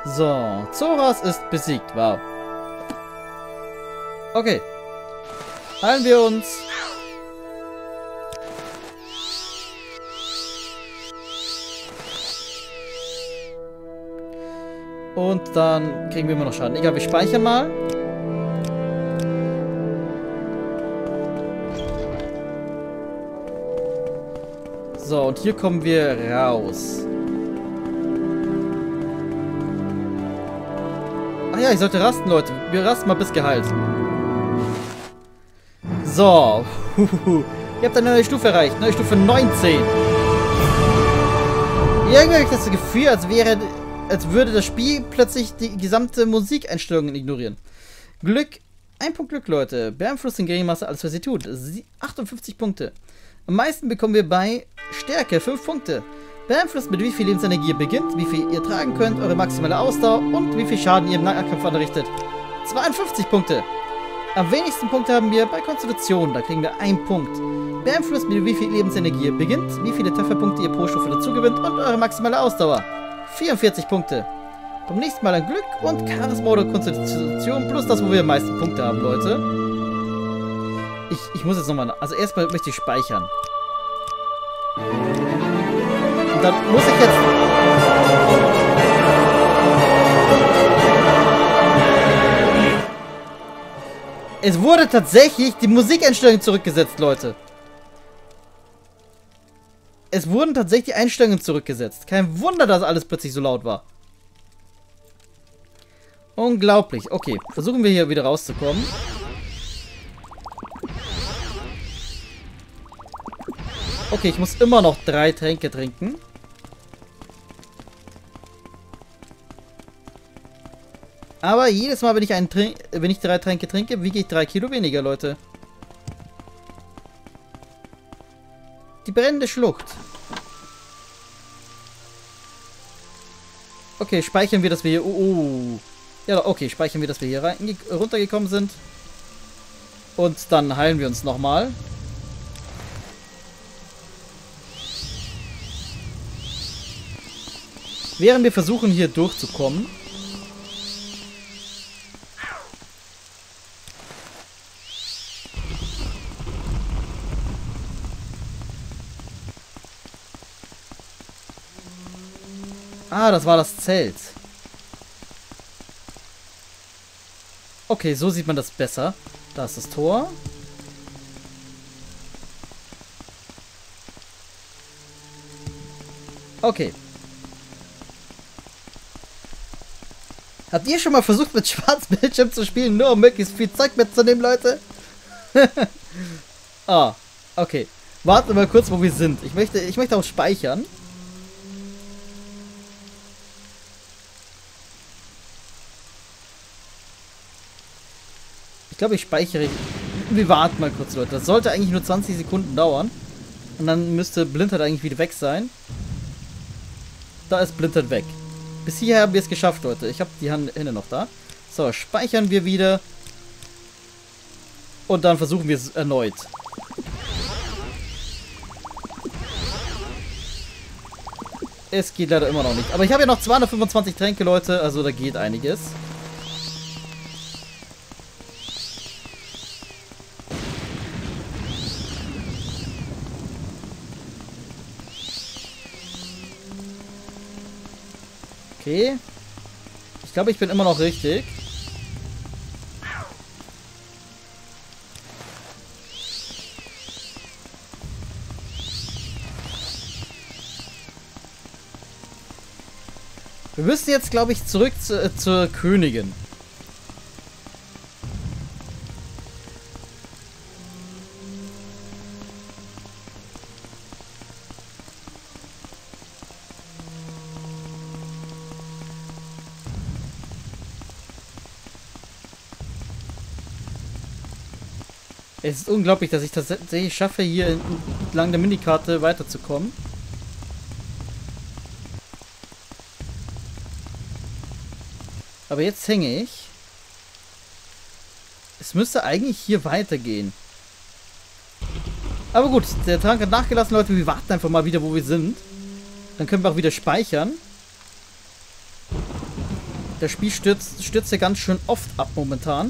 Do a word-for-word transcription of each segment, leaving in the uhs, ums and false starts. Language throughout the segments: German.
So, Zoras ist besiegt. Wow. Okay. Heilen wir uns. Und dann kriegen wir immer noch Schaden. Egal, wir speichern mal. So, und hier kommen wir raus. Ach ja, ich sollte rasten, Leute. Wir rasten mal bis geheilt. So. Ihr habt eine neue Stufe erreicht. Neue Stufe neunzehn. Irgendwie habe ich das Gefühl, als wäre... als würde das Spiel plötzlich die gesamte Musikeinstellungen ignorieren. Glück. Ein Punkt Glück, Leute. Beeinflusst den Game Master alles, was sie tut. achtundfünfzig Punkte. Am meisten bekommen wir bei Stärke fünf Punkte. Beeinflusst, mit wie viel Lebensenergie ihr beginnt, wie viel ihr tragen könnt, eure maximale Ausdauer und wie viel Schaden ihr im Nahkampf anrichtet. zweiundfünfzig Punkte. Am wenigsten Punkte haben wir bei Konstitution. Da kriegen wir einen Punkt. Beeinflusst, mit wie viel Lebensenergie ihr beginnt, wie viele Trefferpunkte ihr pro Stufe dazu gewinnt und eure maximale Ausdauer. vierundvierzig Punkte. Beim nächsten Mal ein Glück und Charisma oder Konstitution plus das, wo wir am meisten Punkte haben, Leute. Ich, ich muss jetzt nochmal... Also erstmal möchte ich speichern. Und dann muss ich jetzt... Es wurde tatsächlich die Musikeinstellungen zurückgesetzt, Leute. Es wurden tatsächlich die Einstellungen zurückgesetzt. Kein Wunder, dass alles plötzlich so laut war. Unglaublich. Okay, versuchen wir hier wieder rauszukommen. Okay, ich muss immer noch drei Tränke trinken. Aber jedes Mal, wenn ich, einen Trink wenn ich drei Tränke trinke, wiege ich drei Kilo weniger, Leute. Die brennende Schlucht. Okay, speichern wir, dass wir hier... Oh, oh. Ja, okay, speichern wir, dass wir hier rein, runtergekommen sind. Und dann heilen wir uns nochmal. Während wir versuchen, hier durchzukommen. Ah, das war das Zelt. Okay, so sieht man das besser. Da ist das Tor. Okay. Habt ihr schon mal versucht, mit Schwarzbildschirm zu spielen, nur um möglichst viel Zeug mitzunehmen, Leute? Ah, okay. Warten wir mal kurz, wo wir sind. Ich möchte, ich möchte auch speichern. Ich glaube, ich speichere... Wir warten mal kurz, Leute. Das sollte eigentlich nur zwanzig Sekunden dauern. Und dann müsste Blindheit eigentlich wieder weg sein. Da ist Blindheit weg. Bis hierher haben wir es geschafft, Leute. Ich habe die Hände noch da. So, speichern wir wieder. Und dann versuchen wir es erneut. Es geht leider immer noch nicht. Aber ich habe ja noch zweihundertfünfundzwanzig Tränke, Leute. Also da geht einiges. Okay. Ich glaube, ich bin immer noch richtig. Wir müssen jetzt, glaube ich, zurück zu, äh, zur Königin. Es ist unglaublich, dass ich tatsächlich schaffe, hier entlang der Minikarte weiterzukommen. Aber jetzt hänge ich. Es müsste eigentlich hier weitergehen. Aber gut, der Trank hat nachgelassen, Leute. Wir warten einfach mal wieder, wo wir sind. Dann können wir auch wieder speichern. Das Spiel stürzt, stürzt ja ganz schön oft ab momentan.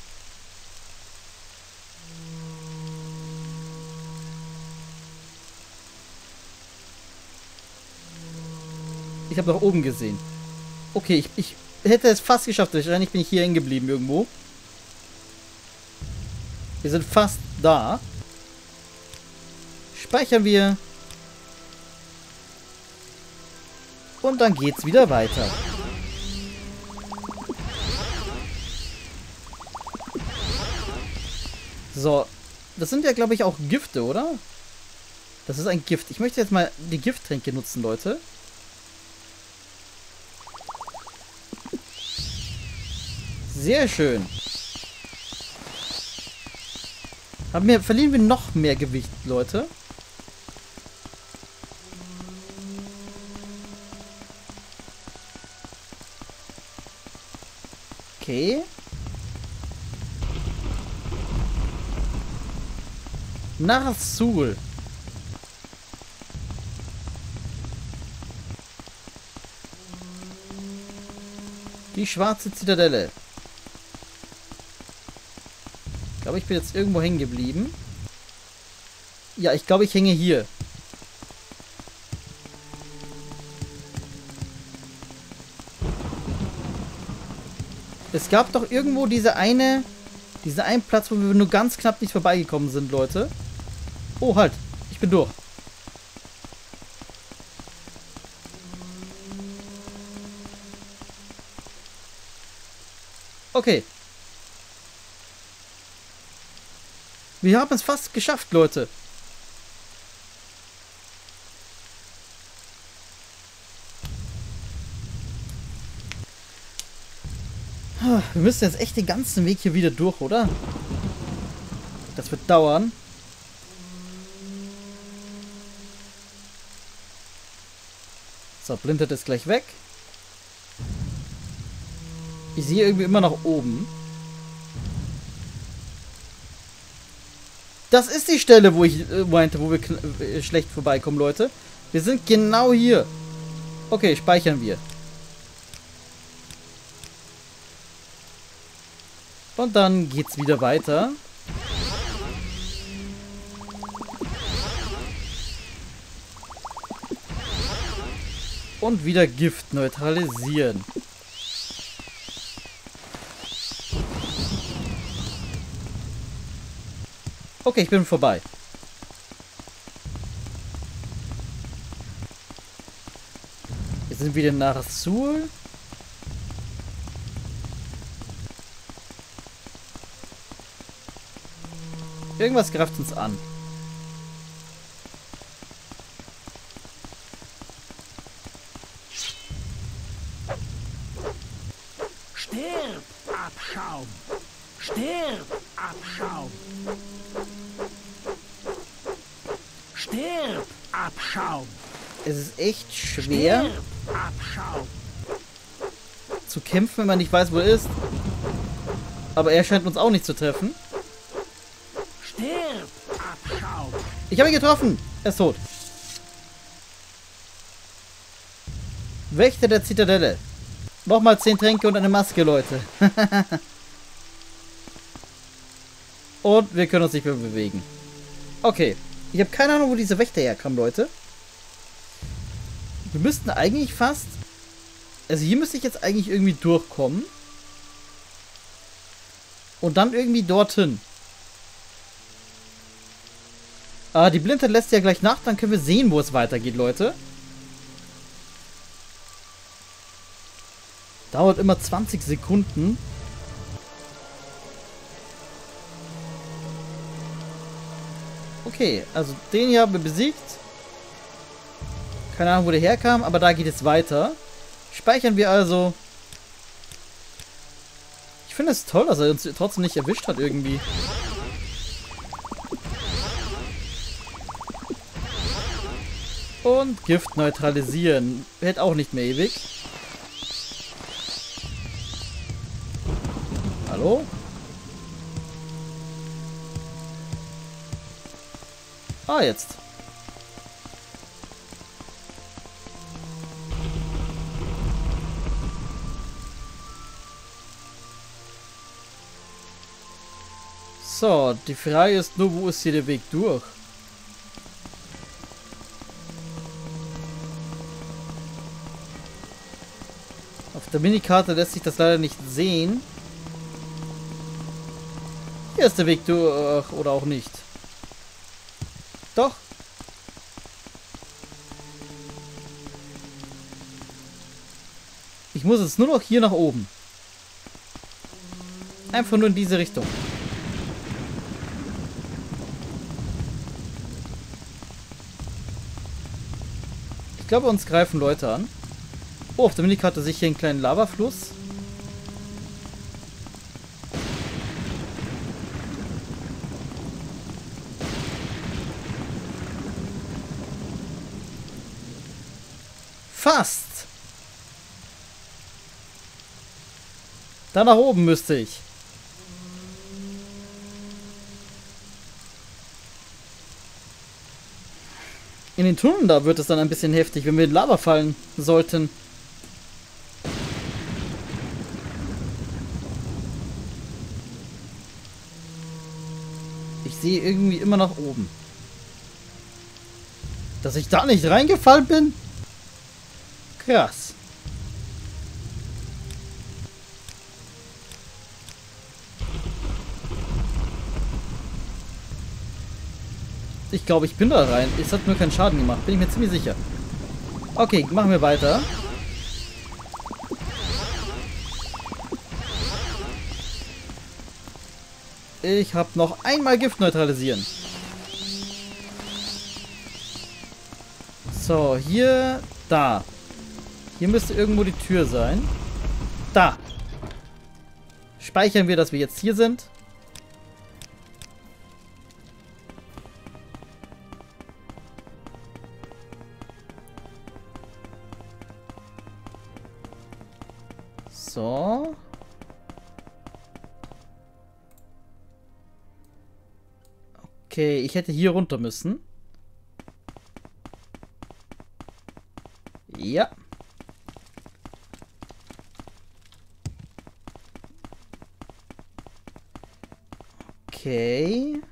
Ich habe nach oben gesehen. Okay, ich, ich hätte es fast geschafft. Wahrscheinlich bin ich hier hängen geblieben irgendwo. Wir sind fast da. Speichern wir. Und dann geht's wieder weiter. So. Das sind ja, glaube ich, auch Gifte, oder? Das ist ein Gift. Ich möchte jetzt mal die Gifttränke nutzen, Leute. Sehr schön. Haben wir, verlieren wir noch mehr Gewicht, Leute. Okay. Narsul. Die schwarze Zitadelle. Ich glaube, ich bin jetzt irgendwo hängen geblieben. Ja, ich glaube, ich hänge hier. Es gab doch irgendwo diese eine, diese einen Platz, wo wir nur ganz knapp nicht vorbeigekommen sind, Leute. Oh, halt. Ich bin durch. Okay. Wir haben es fast geschafft, Leute. Wir müssen jetzt echt den ganzen Weg hier wieder durch, oder? Das wird dauern. So, Blindheit ist gleich weg. Ich sehe irgendwie immer nach oben. Das ist die Stelle, wo ich äh, meinte, wo wir äh, schlecht vorbeikommen, Leute. Wir sind genau hier. Okay, speichern wir. Und dann geht's wieder weiter. Und wieder Gift neutralisieren. Okay, ich bin vorbei. Wir sind wieder nach Sul. Irgendwas greift uns an. Stirb, Abschaum! Stirb, Abschaum! Stirb, Abschaum! Es ist echt schwer Stirb, Abschaum! zu kämpfen, wenn man nicht weiß, wo er ist. Aber er scheint uns auch nicht zu treffen. Stirb, Abschaum! Ich habe ihn getroffen. Er ist tot. Wächter der Zitadelle. Nochmal zehn Tränke und eine Maske, Leute. Und wir können uns nicht mehr bewegen. Okay. Ich habe keine Ahnung, wo diese Wächter herkamen, Leute. Wir müssten eigentlich fast... Also hier müsste ich jetzt eigentlich irgendwie durchkommen. Und dann irgendwie dorthin. Ah, die Blindheit lässt ja gleich nach. Dann können wir sehen, wo es weitergeht, Leute. Dauert immer zwanzig Sekunden. Okay, also den hier haben wir besiegt. Keine Ahnung, wo der herkam, aber da geht es weiter. Speichern wir also. Ich finde es toll, dass er uns trotzdem nicht erwischt hat irgendwie. Und Gift neutralisieren. Hält auch nicht mehr ewig. Hallo? Ah, jetzt. So, die Frage ist nur, wo ist hier der Weg durch? Auf der Minikarte lässt sich das leider nicht sehen. Hier ist der Weg durch, oder auch nicht. Doch. Ich muss jetzt nur noch hier nach oben. Einfach nur in diese Richtung. Ich glaube, uns greifen Leute an. Oh, auf der Minikarte sehe ich hier einen kleinen Lavafluss. Fast! Da nach oben müsste ich. In den Tunneln da wird es dann ein bisschen heftig, wenn wir in Lava fallen sollten. Ich sehe irgendwie immer nach oben. Dass ich da nicht reingefallen bin? Krass. Ich glaube, ich bin da rein. Es hat nur keinen Schaden gemacht. Bin ich mir ziemlich sicher. Okay, machen wir weiter. Ich habe noch einmal Gift neutralisieren. So, hier, da. Hier müsste irgendwo die Tür sein. Da. Speichern wir, dass wir jetzt hier sind. So. Okay, ich hätte hier runter müssen. Ja. Okay.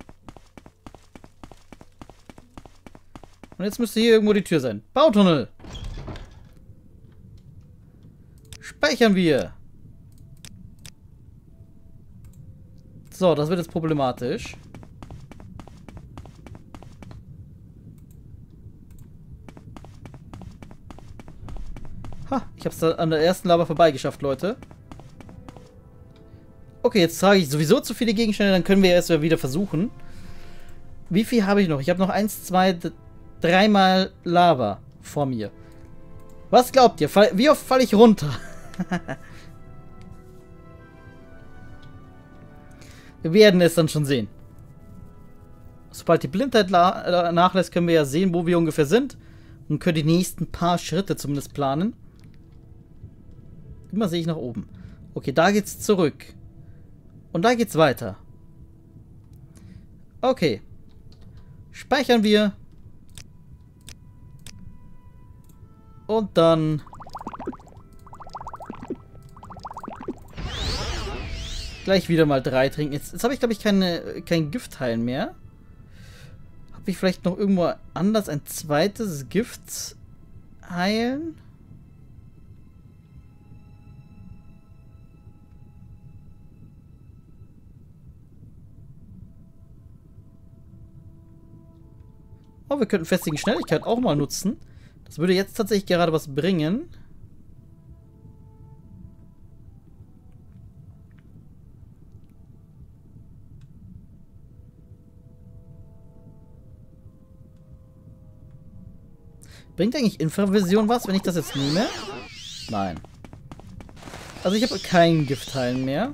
Und jetzt müsste hier irgendwo die Tür sein. Bautunnel. Speichern wir. So, das wird jetzt problematisch. Ha, ich habe es an der ersten Lava vorbeigeschafft, Leute. Okay, jetzt trage ich sowieso zu viele Gegenstände, dann können wir erst wieder versuchen. Wie viel habe ich noch? Ich habe noch eins, zwei, dreimal Lava vor mir. Was glaubt ihr? Fall, wie oft falle ich runter? Wir werden es dann schon sehen. Sobald die Blindheit nachlässt, können wir ja sehen, wo wir ungefähr sind. Und können die nächsten paar Schritte zumindest planen. Immer sehe ich nach oben. Okay, da geht's zurück. Und da geht's weiter. Okay. Speichern wir. Und dann... gleich wieder mal drei trinken. Jetzt, jetzt habe ich, glaube ich, keine, kein Giftheilen mehr. Habe ich vielleicht noch irgendwo anders ein zweites Gift heilen? Oh, wir könnten festigen Schnelligkeit auch mal nutzen. Das würde jetzt tatsächlich gerade was bringen. Bringt eigentlich Infravision was, wenn ich das jetzt nehme? Nein. Also ich habe kein Giftheilen mehr.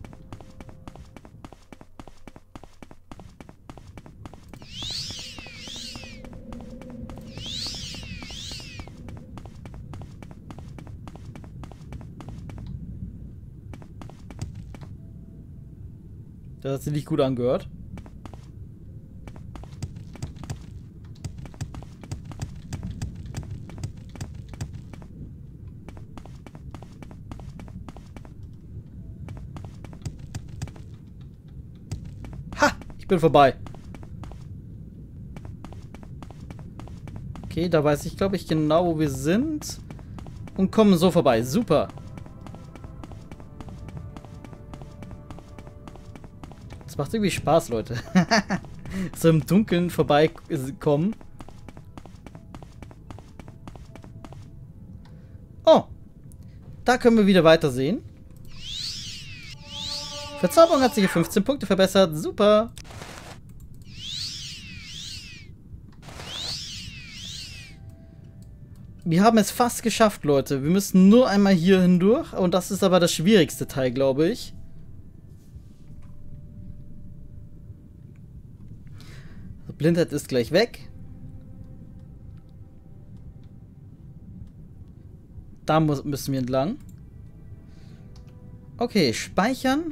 Das hat sich nicht gut angehört. Ich bin vorbei. Okay, da weiß ich, glaube ich, genau, wo wir sind. Und kommen so vorbei. Super. Das macht irgendwie Spaß, Leute. So im Dunkeln vorbeikommen. Oh. Da können wir wieder weitersehen. Verzauberung hat sich hier fünfzehn Punkte verbessert. Super. Wir haben es fast geschafft, Leute. Wir müssen nur einmal hier hindurch. Und das ist aber das schwierigste Teil, glaube ich. Blindheit ist gleich weg. Da muss, müssen wir entlang. Okay, speichern.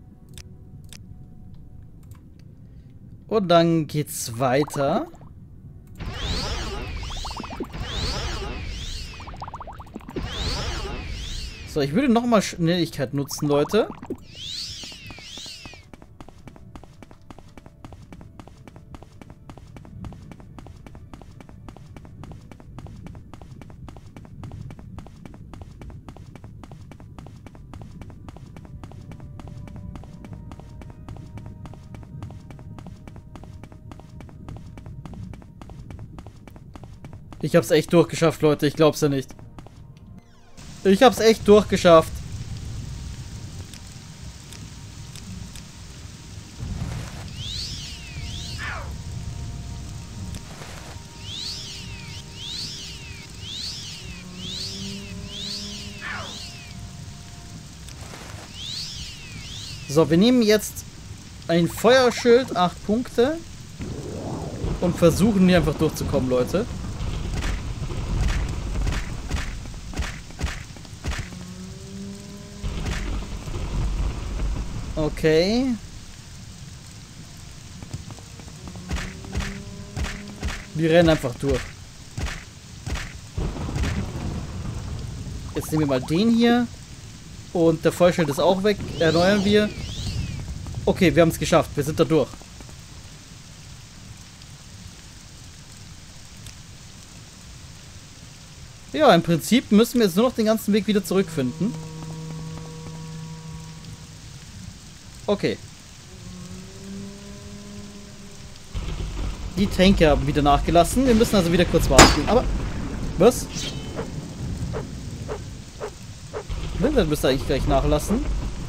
Und dann geht's weiter. So, ich würde nochmal Schnelligkeit nutzen, Leute. Ich hab's echt durchgeschafft, Leute. Ich glaub's ja nicht. Ich hab's echt durchgeschafft. So, wir nehmen jetzt ein Feuerschild, acht Punkte. Und versuchen hier einfach durchzukommen, Leute. Okay. Wir rennen einfach durch. Jetzt nehmen wir mal den hier. Und der Feuerschild ist auch weg. Erneuern wir. Okay, wir haben es geschafft. Wir sind da durch. Ja, im Prinzip müssen wir jetzt nur noch den ganzen Weg wieder zurückfinden. Okay. Die Tränke haben wieder nachgelassen. Wir müssen also wieder kurz warten. Aber... Was? Blindheit müsste eigentlich gleich nachlassen.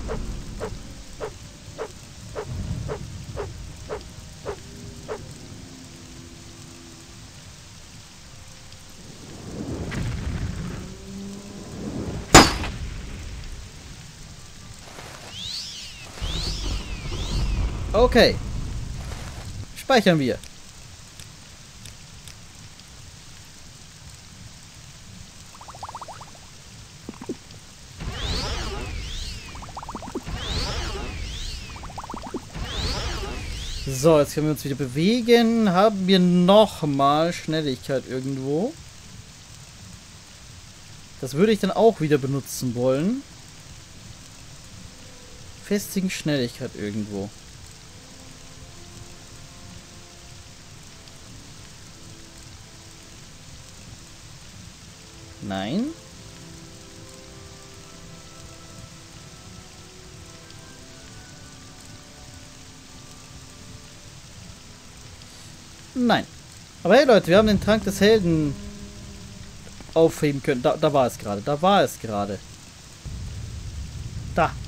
Okay. Speichern wir. So, jetzt können wir uns wieder bewegen. Haben wir nochmal Schnelligkeit irgendwo? Das würde ich dann auch wieder benutzen wollen. Festigen Schnelligkeit irgendwo. Nein. Nein. Aber hey Leute, wir haben den Trank des Helden aufheben können. Da, da war es gerade. Da war es gerade. Da.